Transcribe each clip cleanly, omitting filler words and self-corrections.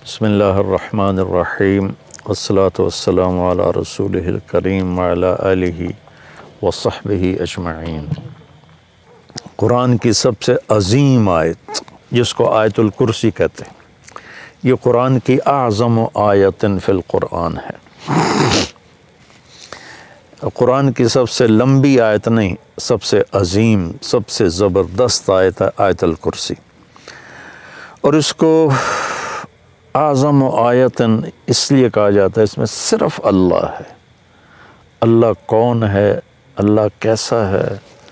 بسم اللہ الرحمن الرحیم والصلاة والسلام علی رسولہ الکریم وعلی آلہ وصحبہ اجمعین۔ قرآن کی سب سے عظیم آیت جس کو آیت الکرسی کہتے ہیں، یہ قرآن کی اعظم آیت فی القرآن ہے۔ قرآن کی سب سے لمبی آیت نہیں، سب سے عظیم، سب سے زبردست آیت ہے آیت الکرسی۔ اور اس کو اعظم آیتن اس لیے کہا جاتا ہے، اس میں صرف اللہ ہے۔ اللہ کون ہے، اللہ کیسا ہے،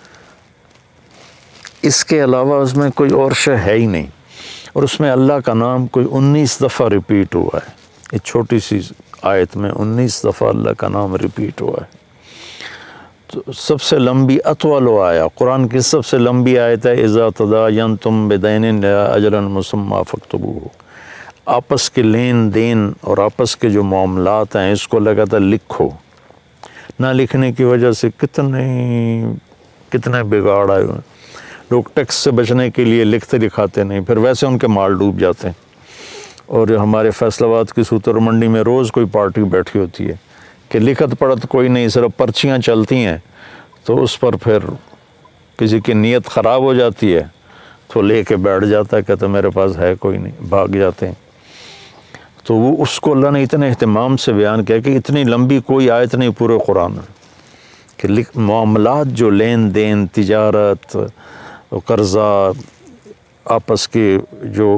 اس کے علاوہ اس میں کوئی اور شے ہے ہی نہیں۔ اور اس میں اللہ کا نام کوئی 19 دفعہ ریپیٹ ہوا ہے۔ ایک چھوٹی سی آیت میں 19 دفعہ اللہ کا نام ریپیٹ ہوا ہے۔ تو سب سے لمبی اطول آیا، قرآن کی سب سے لمبی آیت ہے اذا تداینتم بدین الی اجل مسمی فاکتبوہ۔ آپس کے لین دین اور آپس کے جو معاملات ہیں اس کو لگاتا لکھو۔ نہ لکھنے کی وجہ سے کتنے بگاڑ آئے ہوئے۔ لوگ ٹیکس سے بچنے کے لیے لکھتے دکھاتے نہیں، پھر ویسے ان کے مال ڈوب جاتے ہیں۔ اور ہمارے فیصل آباد کی سوتر منڈی میں روز کوئی پارٹی بیٹھی ہوتی ہے کہ لکھت پڑھت کوئی نہیں، صرف پرچیاں چلتی ہیں، تو اس پر پھر کسی کی نیت خراب ہو جاتی ہے تو لے کے بیٹھ جاتا ہے، کہتا میرے پاس ہے کوئی نہیں، بھاگ جاتے ہیں۔ تو وہ اس کو اللہ نے اتنے اہتمام سے بیان کیا کہ اتنی لمبی کوئی آیت نہیں پورے قرآن میں کہ معاملات جو لین دین، تجارت، قرضہ، آپس کے جو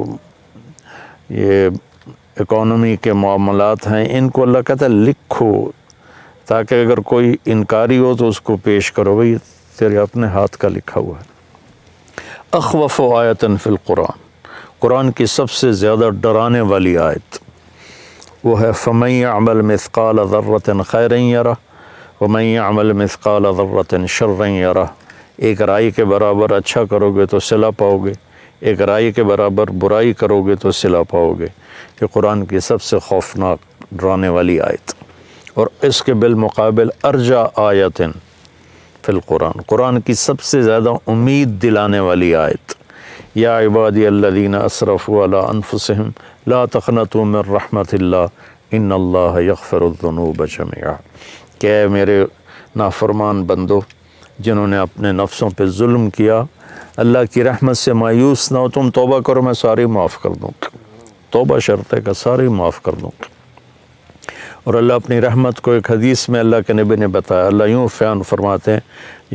یہ اکانومی کے معاملات ہیں، ان کو اللہ کہتا ہے لکھو، تاکہ اگر کوئی انکاری ہو تو اس کو پیش کرو، بھئی تیرے اپنے ہاتھ کا لکھا ہوا ہے۔ اخوف آیت فی القرآن، قرآن کی سب سے زیادہ ڈرانے والی آیت وہ ہے فَمَن يَعْمَلْ مِثْقَالَ ذَرَّةٍ خَيْرًا يَرَهُ وَمَن يَعْمَلْ مِثْقَالَ ذَرَّةٍ شَرًّا يَرَهُ۔ ایک رائی کے برابر اچھا کرو گے تو صلہ پاؤ گے، ایک رائی کے برابر برائی کرو گے تو صلہ پاؤ گے۔ یہ قرآن کی سب سے خوفناک ڈرانے والی آیت۔ اور اس کے بالمقابل ارجا آیت فی القرآن، قرآن کی سب سے زیادہ امید دلانے والی آیت، یا عبادی الذین اسرفوا علی انفسہم لا تقنطوا من رحمت اللہ ان اللہ یغفر الذنوب جميعا۔ کہ اے میرے نافرمان بندو جنہوں نے اپنے نفسوں پہ ظلم کیا، اللہ کی رحمت سے مایوس نہ ہو، تم توبہ کرو میں ساری معاف کر دوں گا۔ توبہ شرط ہے کہ ساری معاف کر دوں گا۔ اور اللہ اپنی رحمت کو ایک حدیث میں اللہ کے نبی نے بتایا، اللہ یوں بیان فرماتے ہیں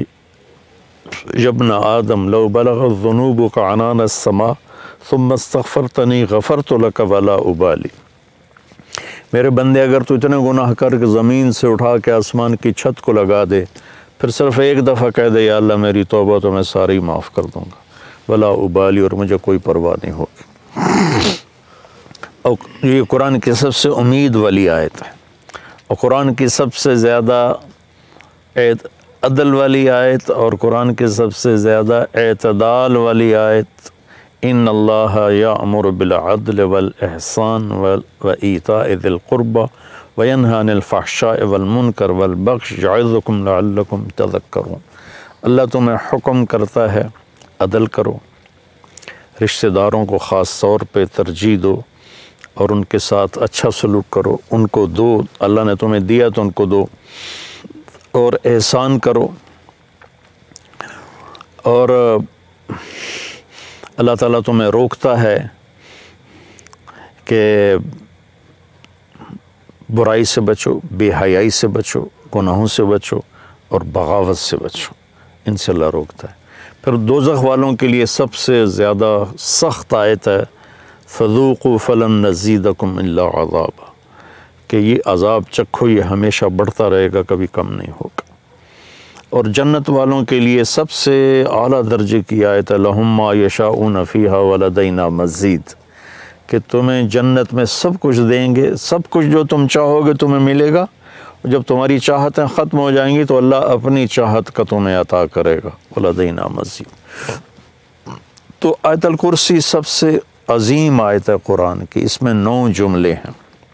ابن آدم لو بلغت ذنوبک عنان السماء ثم استغفرتنی غفرت لک ولا ابالی۔ میرے بندے اگر تو اتنے گناہ کر کے زمین سے اٹھا کے آسمان کی چھت کو لگا دے، پھر صرف ایک دفعہ کہہ دے یا اللہ میری توبہ، تو میں ساری معاف کر دوں گا، ولا ابالی، اور مجھے کوئی پرواہ نہیں ہوگی۔ اور یہ قرآن کی سب سے امید والی آیت ہے، اور قرآن کی سب سے زیادہ عدل والی آیت، اور قرآن کی سب سے زیادہ اعتدال والی آیت۔ ان اللہ یأمر بالعدل والاحسان وایتاء ذی القربى وینہی عن الفحشاء والمنکر والبغی یعظکم لعلکم تذکرون۔ اللہ تمہیں حکم کرتا ہے عدل کرو، رشتہ داروں کو خاص طور پہ ترجیح دو، اور ان کے ساتھ اچھا سلوک کرو، ان کو دو، اللہ نے تمہیں دیا تو ان کو دو، اور احسان کرو۔ اور اللہ تعالیٰ تمہیں روکتا ہے کہ برائی سے بچو، بے حیائی سے بچو، گناہوں سے بچو، اور بغاوت سے بچو، ان سے اللہ روکتا ہے۔ پھر دوزخ والوں کے لیے سب سے زیادہ سخت آیت ہے فذوقوا فلن نزیدکم الا عذابا، کہ یہ عذاب چکھو، یہ ہمیشہ بڑھتا رہے گا، کبھی کم نہیں ہوگا۔ اور جنت والوں کے لیے سب سے اعلیٰ درجے کی آیت ہے لہم ما یشاؤون فیہا ولدینا مزید، کہ تمہیں جنت میں سب کچھ دیں گے، سب کچھ جو تم چاہو گے تمہیں ملے گا، اور جب تمہاری چاہتیں ختم ہو جائیں گی تو اللہ اپنی چاہت کا تمہیں عطا کرے گا، ولدینا مزید۔ تو آیت الکرسی سب سے عظیم آیت ہے قرآن کی، اس میں 9 جملے ہیں۔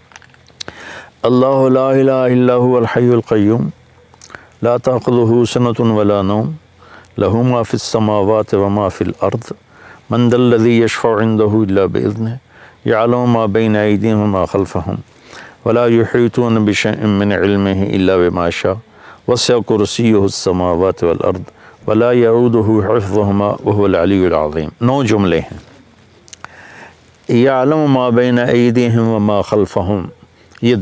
اللہ لا الہ الا هو الحی القیوم لا تأخذہ سنۃ ولا نوم لہ ما فی السماوات وما فی الارض من ذا الذی یشفع عنده الا باذنہ यअलमु मा बैन अयदीहिम व मा खल्फहुम वला युहीतून बिशैइन मिन इल्मिही इल्ला बिमा शा वसिअ कुर्सियुहु अस्समावाति वल अर्द वला यऊदुहु हिफ्ज़ुहुमा व हुवल अलियुल अज़ीम। 9 जुमले हैं। यअलमु मा बैन अयदीहिम व मा खल्फहुम, ये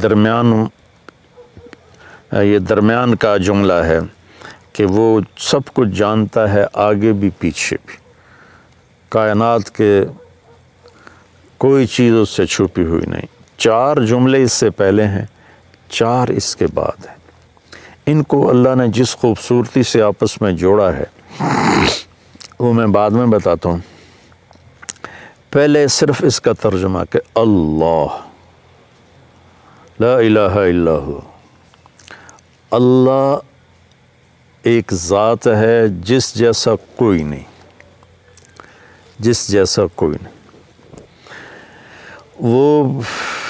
दरमियान का जुमला है कि वो सब कुछ जानता है, आगे भी पीछे भी। कायनात के कोई चीज़ उससे छुपी हुई नहीं। 4 जुमले इससे पहले हैं, 4 इसके बाद हैं। इनको अल्लाह ने जिस खूबसूरती से आपस में जोड़ा है वो मैं बाद में बताता हूँ। पहले सिर्फ इसका तर्जुमा कि अल्लाह ला इलाहा इल्ला हु, अल्लाह एक ज़ात है जिस जैसा कोई नहीं, जिस जैसा कोई नहीं। वो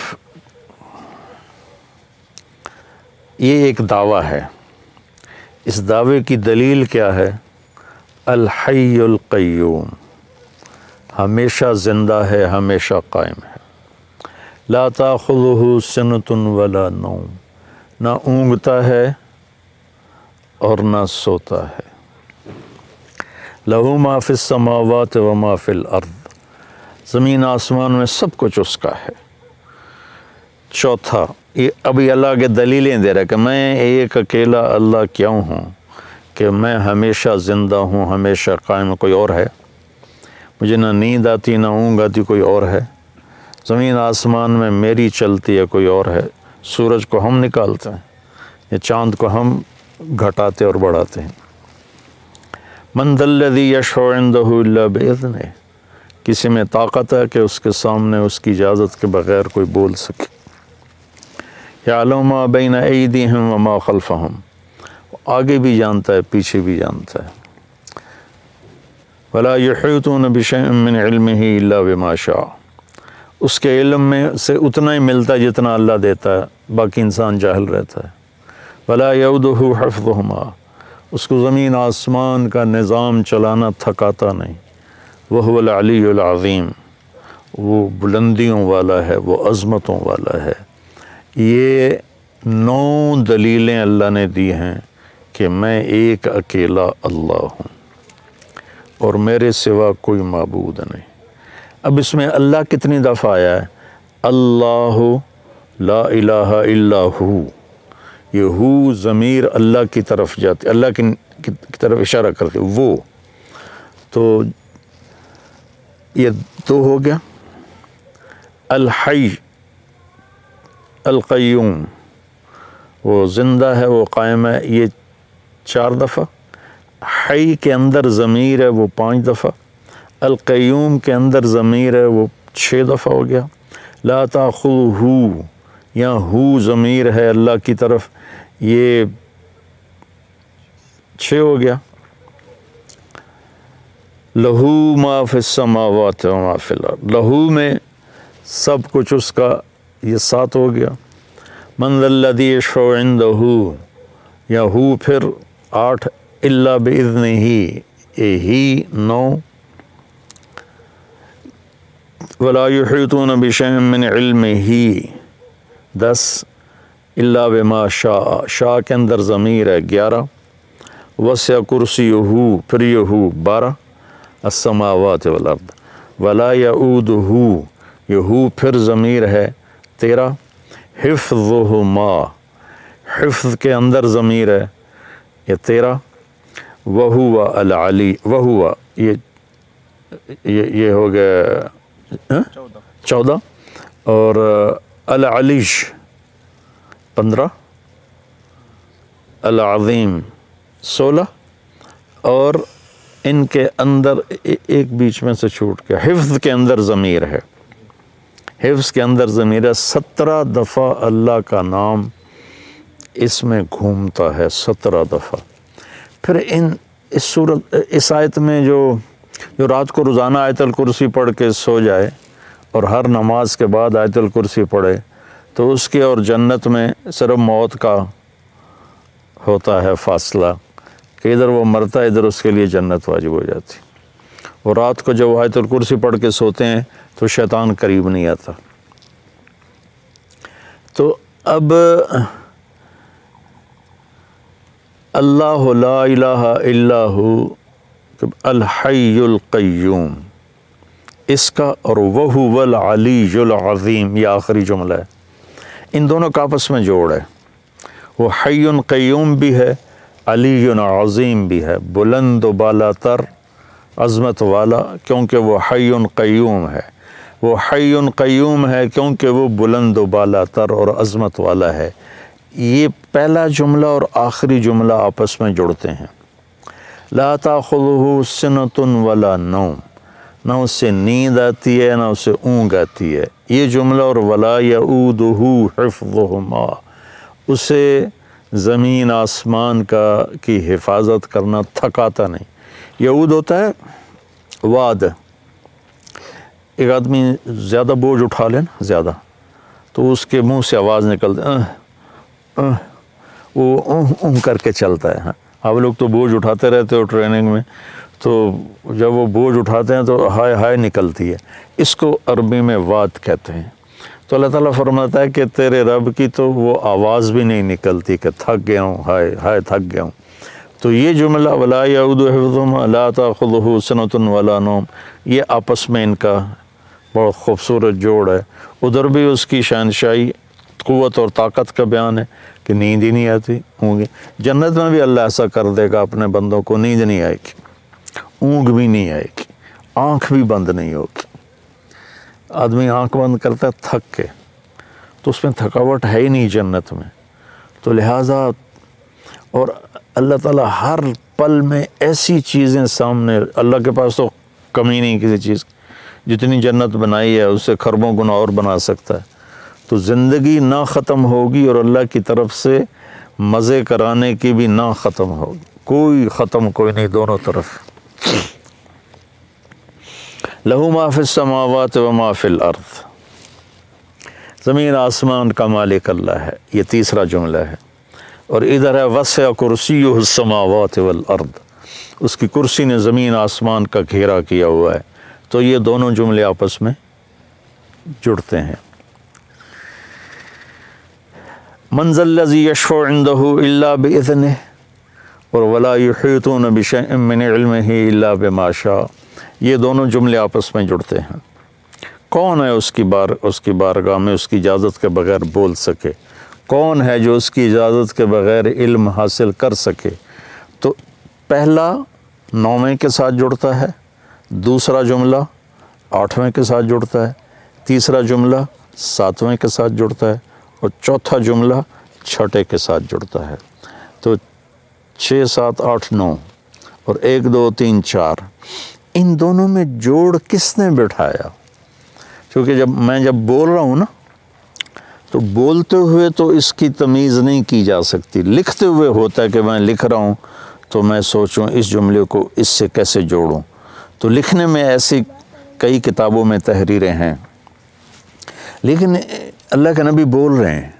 ये एक दावा है। इस दावे की दलील क्या है? अल हय्युल क़य्यूम, हमेशा ज़िंदा है, हमेशा कायम है। ला ताख़ुज़ुहु सिनतुन वला नौम, ना ऊँघता है और ना सोता है। लहू मा फ़िस समावात व मा फ़िल अर्द, ज़मीन आसमान में सब कुछ उसका है। चौथा, ये अभी अल्लाह के दलीलें दे रहा है कि मैं एक अकेला अल्लाह क्यों हूँ, कि मैं हमेशा ज़िंदा हूँ, हमेशा कायम। कोई और है? मुझे ना नींद आती ना ऊँघ आती, कोई और है? ज़मीन आसमान में मेरी चलती है, कोई और है? सूरज को हम निकालते हैं या चाँद को हम घटाते और बढ़ाते हैं? मन दल्लज़ी यशफ़अउ इंदहु इल्ला बिइज़्निही, किसी में ताकत है कि उसके सामने उसकी इजाज़त के बग़ैर कोई बोल सके। यअलमु मा बैन अयदीहिम व मा खल्फहुम, आगे भी जानता है, पीछे भी जानता है। वला युहीतून बिशैइन मिन इल्मिही इल्ला बिमा शा, उसके इल्म में से उतना ही मिलता है जितना अल्लाह देता है, बाकी इंसान जाहिल रहता है। वला यऊदुहु हिफ्ज़ुहुमा, उसको ज़मीन आसमान का निज़ाम चलाना थकाता नहीं। वह हुवल अलियुल अज़ीम, वो बुलंदियों वाला है, वो अज़मतों वाला है। ये 9 दलीलें अल्लाह ने दी हैं कि मैं एक अकेला अल्लाह हूँ और मेरे सिवा कोई माबूद नहीं। अब इसमें अल्लाह कितनी दफ़ा आया है? अल्लाहु ला इलाहा इल्ला हु, ये हु ज़मीर अल्लाह की तरफ जाती, अल्लाह की तरफ इशारा करती, वो। तो ये 2 हो गया। अल हय्य अल क़य्यूम, वो ज़िंदा है, वो कायम है, ये 4 दफ़ा। हय्य के अंदर ज़मीर है, वो 5 दफ़ा। अल क़य्यूम के अंदर ज़मीर है, वो 6 दफ़ा हो गया। ला ताख़ुज़ुहु, यहाँ हु ज़मीर है अल्लाह की तरफ, ये 6 हो गया। लहू मा फ़िस समावाति व मा फ़िल अर्द, लहू में सब कुछ उसका, ये 7 हो गया। मन ज़ल्लज़ी यशफ़अउ इंदहु, या हु फिर 8, इल्ला बिइज़्निही, ये ही 9। वला युहीतून बिशैइन मिन इल्मिही 10, इल्ला बिमा शा, शा के अंदर ज़मीर है 11। वसिअ कुर्सियुहु, फिर ये हु 12, अस्समावाति वल अर्द। वला यऊदुहु, ये हु फिर ज़मीर है 13। हिफ्ज़ुहुमा, हिफ्ज़ के अंदर ज़मीर है, ये 13। वहुवा अल अली, वहुवा ये हो गया 14, और अल अलीश 15, अल अज़ीम 16, और इनके अंदर एक बीच में से छूट गया, हिफ्ज़ के अंदर ज़मीर है, हिफ्ज़ के अंदर ज़मीर है। 17 दफ़ा अल्लाह का नाम इसमें घूमता है, 17 दफ़ा। फिर इस आयत में जो रात को रोज़ाना आयतुल कुर्सी पढ़ के सो जाए और हर नमाज के बाद आयतुल कुर्सी पढ़े, तो उसके और जन्नत में सिर्फ मौत का होता है फासला, कि इधर वो मरता है, इधर उसके लिए जन्नत वाजिब हो जाती। اور رات کو جب آیت الکرسی پڑھ کے سوتے ہیں تو شیطان قریب نہیں آتا۔ تو اب اللہ لا الہ الا ہو الحی القیوم، اس کا اور وہو العلی العظیم، یہ آخری جملہ ہے، ان دونوں کا آپس میں جوڑ ہے۔ وہ حی قیوم بھی ہے، علی عظیم بھی ہے، بلند و بالا تر، عظمت والا، کیونکہ وہ حی قیوم ہے۔ وہ حی قیوم ہے کیونکہ وہ بلند و بالا تر اور عظمت والا ہے۔ یہ پہلا جملہ اور آخری جملہ آپس میں جڑتے ہیں۔ لا تاخذہ سنۃ ولا نوم، نہ اس سے نیند آتی ہے نہ اس سے اونگ آتی ہے۔ یہ جملہ اور ولا یؤودہ حفظہما، اسے زمین آسمان کی حفاظت کرنا تھکاتا نہیں۔ یعود ہوتا ہے واد، ایک آدمی زیادہ بوجھ اٹھا لے نا زیادہ، تو اس کے منہ سے آواز نکلتی، وہ کر کے چلتا ہے۔ آپ لوگ تو بوجھ اٹھاتے رہتے ہو ٹریننگ میں، تو جب وہ بوجھ اٹھاتے ہیں تو ہائے ہائے نکلتی ہے، اس کو عربی میں واد کہتے ہیں۔ تو اللہ تعالیٰ فرماتا ہے کہ تیرے رب کی تو وہ آواز بھی نہیں نکلتی کہ تھک گیا ہوں، ہائے ہائے تھک گیا ہوں۔ تو یہ جملہ ولا یعود حفظہما لا تاخذہ سنۃ ولا نوم، یہ آپس میں ان کا بہت خوبصورت جوڑ ہے۔ ادھر بھی اس کی شہنشاہی، قوت اور طاقت کا بیان ہے کہ نیند ہی نہیں آتی ہوں گے۔ جنت میں بھی اللہ ایسا کر دے گا اپنے بندوں کو، نیند نہیں آئے گی، اونگ بھی نہیں آئے گی، آنکھ بھی بند نہیں ہوگی۔ آدمی آنکھ بند کرتا ہے تھک کے، تو اس میں تھکاوٹ ہے ہی نہیں جنت میں۔ تو لہٰذا اور اللہ تعالیٰ ہر پل میں ایسی چیزیں سامنے، اللہ کے پاس تو کمی نہیں کسی چیز کی، جتنی جنت بنائی ہے اس سے خربوں گنا اور بنا سکتا ہے۔ تو زندگی نہ ختم ہوگی اور اللہ کی طرف سے مزے کرانے کی بھی نہ ختم ہوگی، کوئی ختم کوئی نہیں، دونوں طرف۔ لہو ما فی السماوات و ما فی الارض، زمین آسمان کا مالک اللہ ہے، یہ تیسرا جملہ ہے۔ اور ادھر ہے وسع کرسیہ السماوات والارض، اس کی کرسی نے زمین آسمان کا گھیرا کیا ہوا ہے۔ تو یہ دونوں جملے آپس میں جڑتے ہیں۔ من ذا الذی یشفع عندہ الا باذنہ اور ولا یحیطون بشیء من علمہ الا بما شاء، یہ دونوں جملے آپس میں جڑتے ہیں۔ کون ہے اس کی بارگاہ میں اس کی اجازت کے بغیر بول سکے؟ کون ہے جو اس کی اجازت کے بغیر علم حاصل کر سکے؟ تو پہلا 9ویں کے ساتھ جڑتا ہے، دوسرا جملہ 8ویں کے ساتھ جڑتا ہے، تیسرا جملہ 7ویں کے ساتھ جڑتا ہے، اور چوتھا جملہ 6 کے ساتھ جڑتا ہے۔ تو 6 7 8 9 اور 1 2 3 4، ان دونوں میں جوڑ کس نے بٹھایا؟ کیونکہ جب بول رہا ہوں نا، تو بولتے ہوئے تو اس کی تمیز نہیں کی جا سکتی، لکھتے ہوئے ہوتا ہے کہ میں لکھ رہا ہوں تو میں سوچوں اس جملے کو اس سے کیسے جوڑوں۔ تو لکھنے میں ایسی کئی کتابوں میں تحریریں ہیں، لیکن اللہ کے نبی بول رہے ہیں،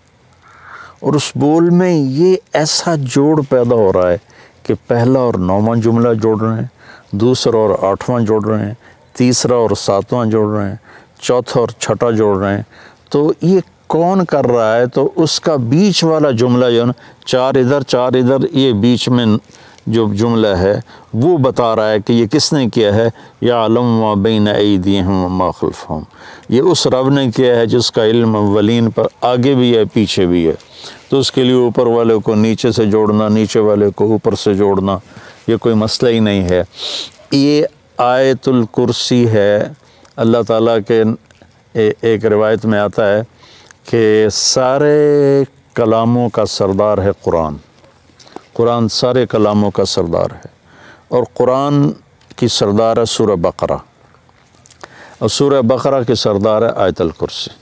اور اس بول میں یہ ایسا جوڑ پیدا ہو رہا ہے کہ پہلا اور 9واں جملہ جوڑ رہے ہیں، دوسرا اور 8واں جوڑ رہے ہیں، تیسرا اور 7واں جوڑ رہے ہیں، چوتھا اور 6واں جوڑ رہے ہیں۔ تو یہ کون کر رہا ہے؟ تو اس کا بیچ والا جملہ جو ہے نا، 4 ادھر 4 ادھر، یہ بیچ میں جو جملہ ہے وہ بتا رہا ہے کہ یہ کس نے کیا ہے۔ یعلم ما بین ایدیہم وما خلفہم، یہ اس رب نے کیا ہے جس کا علم اولین پر آگے بھی ہے پیچھے بھی ہے۔ تو اس کے لیے اوپر والے کو نیچے سے جوڑنا، نیچے والے کو اوپر سے جوڑنا، یہ کوئی مسئلہ ہی نہیں ہے۔ یہ آیت الکرسی ہے، اللہ تعالیٰ کے ایک روایت میں آتا ہے کہ سارے کلاموں کا سردار ہے قرآن، قرآن سارے کلاموں کا سردار ہے، اور قرآن کی سردار ہے سورہ بقرہ، اور سورہ بقرہ کی سردار ہے آیت الکرسی۔